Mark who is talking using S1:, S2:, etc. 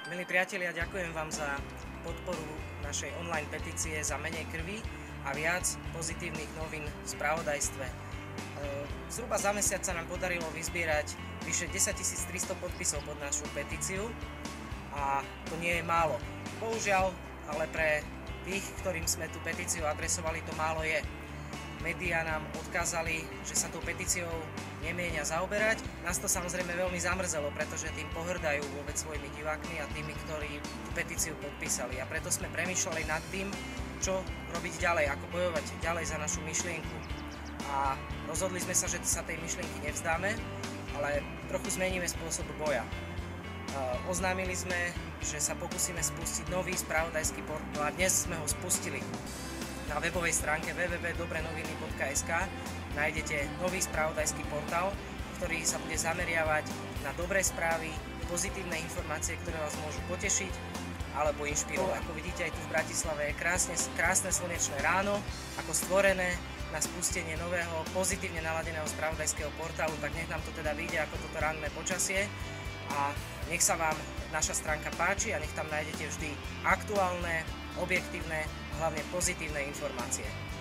S1: Milí priatelia, ďakujem vám za podporu našej online petície za menej krvi a viac pozitívnych novín v spravodajstve. Zhruba za mesiac sa nám podarilo vyzbierať vyše 10 300 podpisov pod našu petíciu a to nie je málo. Bohužiaľ, ale pre tých, ktorým sme tú petíciu adresovali, to málo je. Médiá nám odkázali, že sa tou petíciou nemienia zaoberať. Nás to samozrejme veľmi zamrzelo, pretože tým pohrdajú vôbec svojimi divákmi a tými, ktorí tú petíciu podpísali. A preto sme premýšľali nad tým, čo robiť ďalej, ako bojovať ďalej za našu myšlienku. A rozhodli sme sa, že sa tej myšlienky nevzdáme, ale trochu zmeníme spôsob boja. Oznámili sme, že sa pokúsime spustiť nový spravodajský portál a dnes sme ho spustili. Na webovej stránke www.dobrenoviny.sk nájdete nový spravodajský portál, ktorý sa bude zameriavať na dobré správy, pozitívne informácie, ktoré vás môžu potešiť alebo inšpirovať. Ako vidíte, aj tu v Bratislave je krásne slnečné ráno, ako stvorené na spustenie nového pozitívne naladeného spravodajského portálu, tak nech nám to teda vyjde ako toto ranné počasie a nech sa vám naša stránka páči a nech tam nájdete vždy aktuálne, objektívne a hlavne pozitívne informácie.